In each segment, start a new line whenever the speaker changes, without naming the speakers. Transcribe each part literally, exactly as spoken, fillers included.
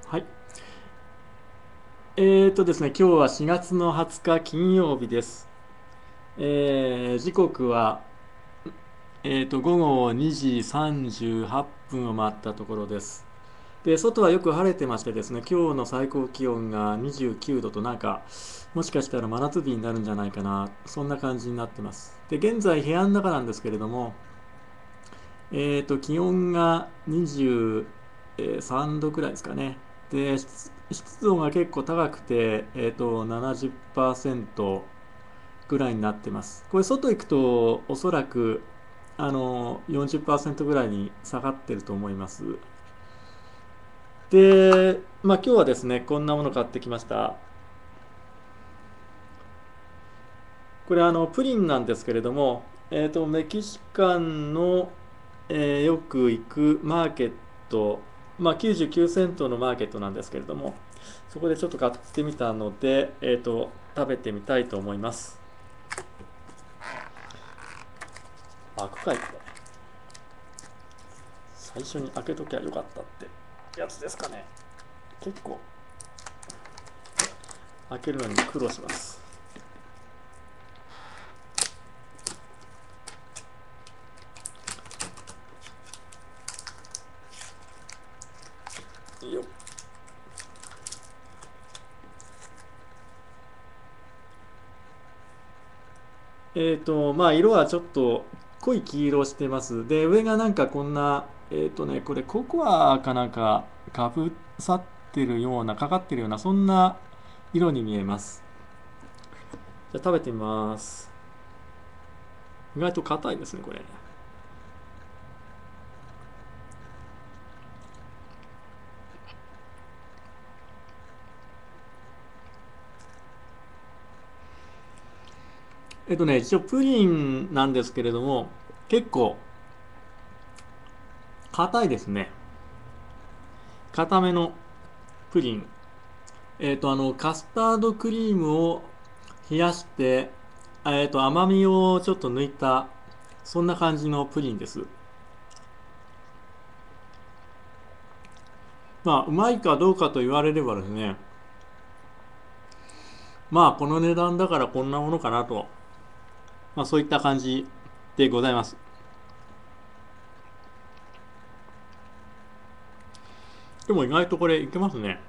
はい。えーとですね、今日はしがつのはつか金曜日です。えー時刻は、えーと、午後にじさんじゅうはっぷんを回ったところです。で、外はよく晴れてましてですね、今日の最高気温がにじゅうきゅうどとなんか、もしかしたら真夏日になるんじゃないかな、そんな感じになってます。で、現在部屋の中なんですけれども、えーと、気温がにじゅうさんどくらいですかね。で、湿湿度が結構高くて、えーと、ななじゅっパーセントぐらいになってます。これ外行くとおそらくあのよんじゅっパーセントぐらいに下がってると思います。で、まあ今日はですね、こんなもの買ってきました。これあのプリンなんですけれども、えーと、メキシカンの、えーよく行くマーケット、まあきゅうじゅうきゅうセントのマーケットなんですけれども、そこでちょっと買ってみたので、えーと、食べてみたいと思います。開くかいこれ。最初に開けときゃよかったってやつですかね。結構開けるのに苦労します。よっ。えっ、とまあ色はちょっと濃い黄色をしてます。で上がなんかこんな、えっ、とねこれココアかなんかかぶさってるようなかかってるようなそんな色に見えます。じゃあ食べてみます。意外と硬いですねこれ。えっ、とね一応プリンなんですけれども結構硬いですね。硬めのプリン。えっ、とあのカスタードクリームを冷やして、えっ、と甘みをちょっと抜いたそんな感じのプリンです。まあうまいかどうかと言われればですね、まあこの値段だからこんなものかなと、まあそういった感じでございます。でも意外とこれいけますね。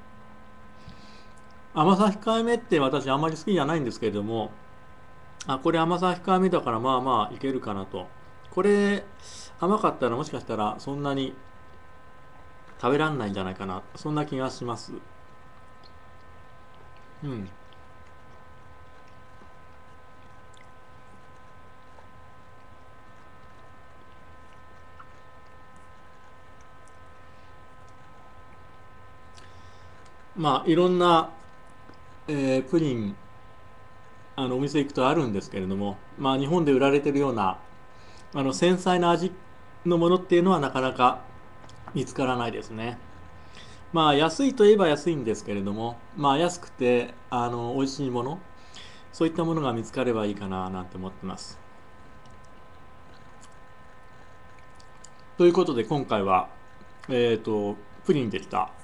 甘さ控えめって私あんまり好きじゃないんですけれども、あこれ甘さ控えめだからまあまあいけるかなと。これ甘かったらもしかしたらそんなに食べらんないんじゃないかな、そんな気がします。うん。まあいろんな、えープリンあのお店行くとあるんですけれども、まあ日本で売られてるようなあの繊細な味のものっていうのはなかなか見つからないですね。まあ安いといえば安いんですけれども、まあ安くてあの美味しいもの、そういったものが見つかればいいかななんて思ってます。ということで今回はえっ、とプリンでした。